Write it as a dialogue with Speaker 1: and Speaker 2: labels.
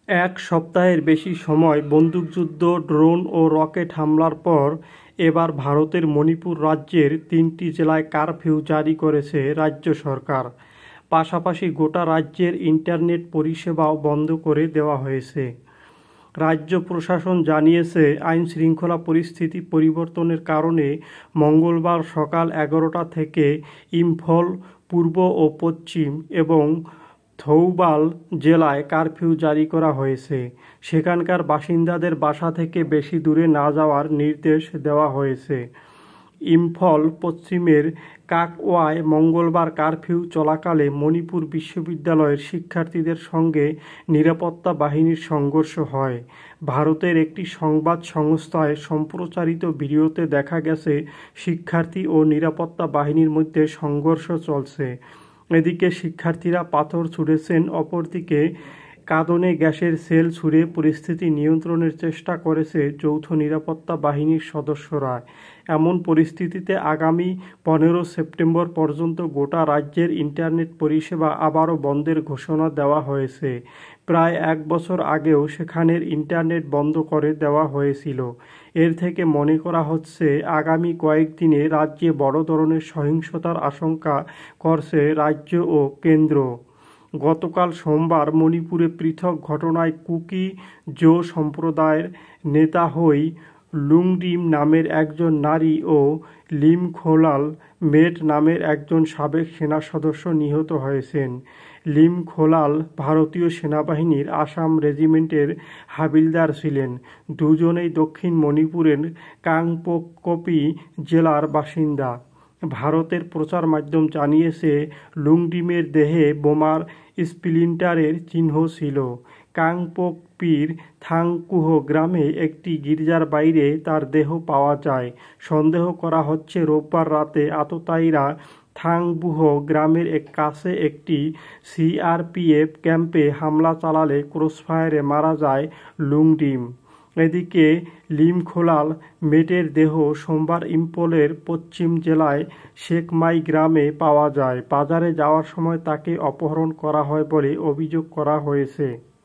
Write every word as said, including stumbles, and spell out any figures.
Speaker 1: এক সপ্তাহের বেশি সময় বন্দুকযুদ্ধ, ড্রোন ও রকেট হামলার পর এবার ভারতের মণিপুর রাজ্যের তিনটি জেলায় কারফিউ জারি করেছে রাজ্য সরকার। পাশাপাশি গোটা রাজ্যের ইন্টারনেট পরিষেবাও বন্ধ করে দেওয়া হয়েছে। রাজ্য প্রশাসন জানিয়েছে, আইনশৃঙ্খলা পরিস্থিতি পরিবর্তনের কারণে মঙ্গলবার সকাল এগারোটা থেকে ইম্ফল, পূর্ব ও পশ্চিম এবং থৌবাল জেলায় কারফিউ জারি করা হয়েছে। সেখানকার বাসিন্দাদের বাসা থেকে বেশি দূরে না যাওয়ার নির্দেশ দেওয়া হয়েছে। ইম্ফল পশ্চিমের কাকওয়ায় মঙ্গলবার কারফিউ চলাকালে মণিপুর বিশ্ববিদ্যালয়ের শিক্ষার্থীদের সঙ্গে নিরাপত্তা বাহিনীর সংঘর্ষ হয়। ভারতের একটি সংবাদ সংস্থায় সম্প্রচারিত ভিডিওতে দেখা গেছে, শিক্ষার্থী ও নিরাপত্তা বাহিনীর মধ্যে সংঘর্ষ চলছে। এদিকে শিক্ষার্থীরা পাথর ছুঁড়েছেন, অপরদিকে কাঁদনে গ্যাসের সেল ছুঁড়ে পরিস্থিতি নিয়ন্ত্রণের চেষ্টা করেছে যৌথ নিরাপত্তা বাহিনীর সদস্যরা। এমন পরিস্থিতিতে আগামী পনেরো সেপ্টেম্বর পর্যন্ত গোটা রাজ্যের ইন্টারনেট পরিষেবা আবারও বন্ধের ঘোষণা দেওয়া হয়েছে। প্রায় এক বছর আগেও সেখানের ইন্টারনেট বন্ধ করে দেওয়া হয়েছিল। এর থেকে মনে করা হচ্ছে, আগামী কয়েকদিনে রাজ্যে বড় ধরনের সহিংসতার আশঙ্কা করছে রাজ্য ও কেন্দ্র। গতকাল সোমবার মণিপুরে পৃথক ঘটনায় কুকি জো সম্প্রদায়ের নেতা হই লুংডিম নামের একজন নারী ও লিমখোলাল মেট নামের একজন সাবেক সেনা সদস্য নিহত হয়েছেন। লিমখোলাল ভারতীয় সেনাবাহিনীর আসাম রেজিমেন্টের হাবিলদার ছিলেন। দুজনেই দক্ষিণ মণিপুরের কাংপোকপি জেলার বাসিন্দা। ভারতের প্রচার মাধ্যম জানিয়েছে, লুংডিমের দেহে বোমার স্প্লিন্টারের চিহ্ন ছিল। কাংপোকপির থাংকুহ গ্রামে একটি গির্জার বাইরে তার দেহ পাওয়া যায়। সন্দেহ করা হচ্ছে, রোববার রাতে আততায়ীরা থাংবুহ গ্রামের কাছে একটি সিআরপিএফ ক্যাম্পে হামলা চালালে ক্রসফায়ারে মারা যায় লুংডিম। এদিকে লিমখোলাল মেটের দেহ সোমবার ইম্ফলের পশ্চিম জেলায় শেকমাই গ্রামে পাওয়া যায়। বাজারে যাওয়ার সময় তাকে অপহরণ করা হয় বলে অভিযোগ করা হয়েছে।